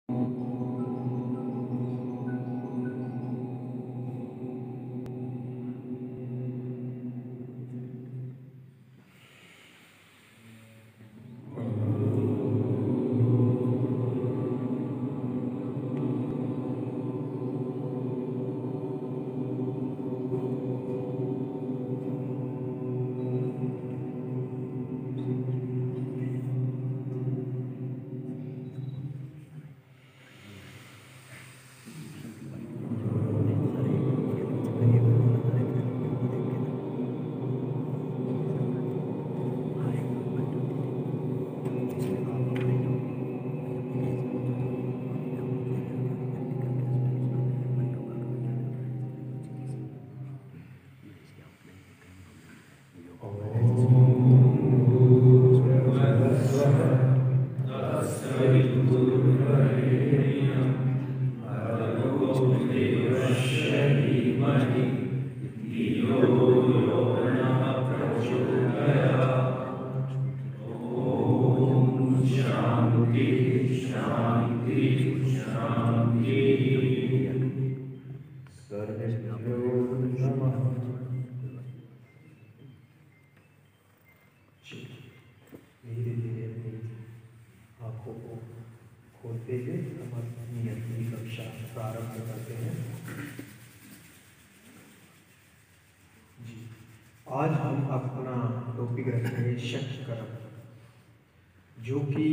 धीरे धीरे अपनी आंखों को खोलते हुए हम अपनी अगली कक्षा प्रारंभ करते हैं। जी, आज हम अपना टॉपिक रखेंगे शक्ति कर्म, जो कि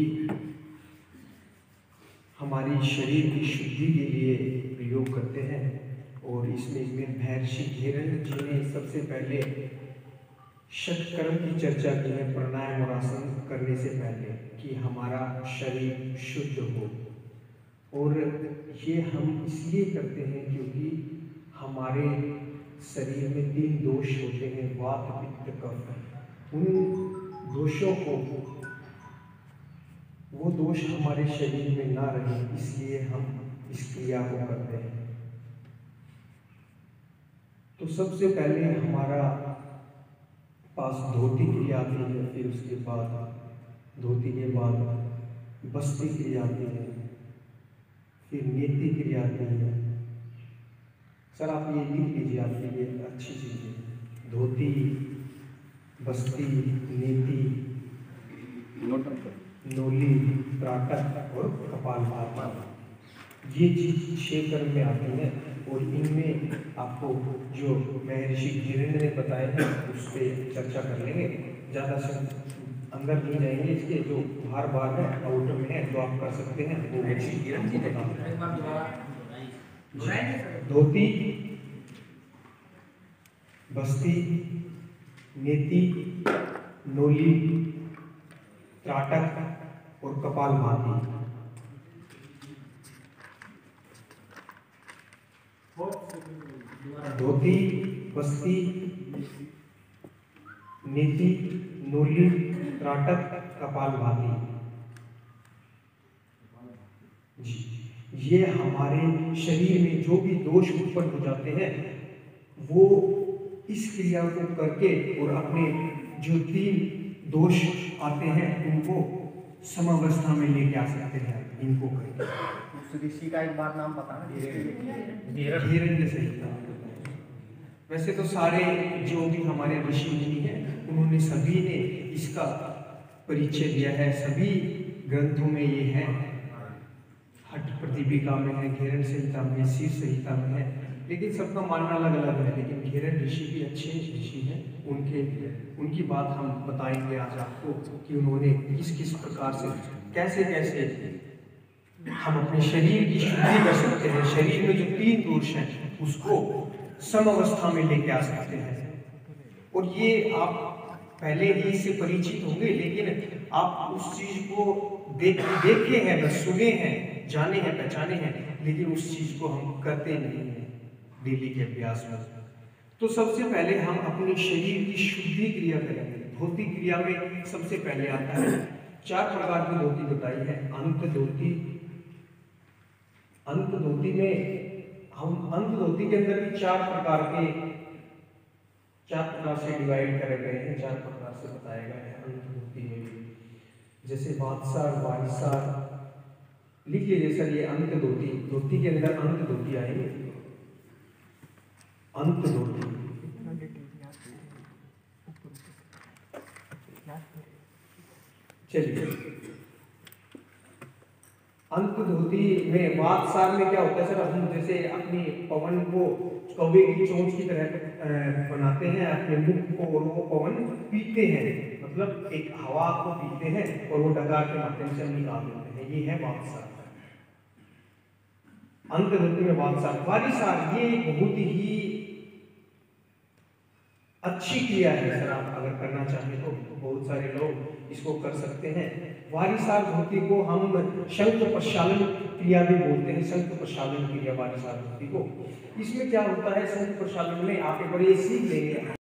हमारी शरीर की शुद्धि के लिए प्रयोग करते हैं। और इसमें महर्षि हिरण्य जी ने सबसे पहले शक्ति कर्म की चर्चा की है प्राणायाम और आसन करने से पहले, कि हमारा शरीर शुद्ध हो। और ये हम इसलिए करते हैं क्योंकि हमारे शरीर में 3 दोष होते हैं, वात पित्त कफ। उन दोषों को, वो दोष हमारे शरीर में ना रहे, इसलिए हम इस क्रिया को करते हैं। तो सबसे पहले हमारा पास धोती क्रिया आती है, फिर उसके बाद धोती के बाद बस्ती क्रिया आती है, फिर नेति क्रिया आती है। सर आप ये लिख लीजिए, आपके लिए अच्छी चीज़ है। धोती, बस्ती, नेति, नोली, त्राटक और कपालभाति, ये चीज 6 कर्म में आती है। और इनमें आपको जो महर्षि हिरण्य ने बताए हैं उस पर चर्चा कर लेंगे। ज़्यादा से अंदर नहीं जाएंगे, इसके जो बाहर बाहर है आउटर में है जो आप कर सकते हैं वो महर्षि हिरण्य जी बताते। धोती, बस्ती, नेति, नोली, त्राटक और कपालभाति। धोती, बस्ती, नेति, नोली, त्राटक, कपालभाति। जी, ये हमारे शरीर में जो भी दोष उत्पन्न हो जाते हैं वो इस क्रिया को करके और अपने जो 3 दोष आते हैं उनको समावस्था में लेके आ सकते हैं। इनको करके ऋषि का एक बार नाम बताना, हिरण्य संहिता। वैसे तो सारे जो भी हमारे ऋषि मुनि हैं उन्होंने सभी ने इसका परिचय दिया है, सभी ग्रंथों में ये है। हठ प्रतिपिका में है, घिरण संहिता में, शीर संहिता में है, लेकिन सबका मानना अलग अलग है। लेकिन घिरण ऋषि भी अच्छे ऋषि हैं, उनकी बात हम बताएंगे आज आपको कि उन्होंने किस किस प्रकार से कैसे कैसे हम अपने शरीर की शुद्धि कर सकते हैं। शरीर में जो 3 दोष हैं उसको समअवस्था में लेके आ सकते हैं। और ये आप पहले ही इससे परिचित होंगे, लेकिन आप उस चीज को देखे हैं, बस सुने हैं, जाने हैं, पहचाने हैं, लेकिन उस चीज को हम करते नहीं हैं डेली के अभ्यास में। तो सबसे पहले हम अपने शरीर की शुद्धि क्रिया करेंगे। धोती क्रिया में सबसे पहले आता है 4 प्रकार की धोती बताई है। अंत धोती में हम अंत धोती के अंदर भी 4 प्रकार से डिवाइड करे गए हैं, 4 प्रकार से बताया गया है अंत धोती में भी। जैसे वात्सार, वारिसार, लिख लीजिए सर, ये अंत धोती, धोती के अंदर अंत धोती आएंगे, अंत धोती। चलिए, अंत धोती में वातसार में क्या होता है सर, हम जैसे अपनी पवन को कौवे की चोंच की तरह बनाते हैं अपने मुख को, और वो पवन पीते हैं, मतलब एक हवा को पीते हैं और वो डकार के माध्यम से हम निकाल देते हैं, ये है वातसार। अंत धोती में वातसार। वारिसार ये बहुत ही अच्छी क्रिया है सर, आप अगर करना चाहें तो बहुत सारे लोग इसको कर सकते हैं। वारिसार धोती को हम शंख प्रक्षालन क्रिया भी बोलते हैं, शंख प्रक्षालन क्रिया वारिसार धोती को। इसमें क्या होता है, शंख प्रक्षालन में आप एक बार ये सीख लेंगे।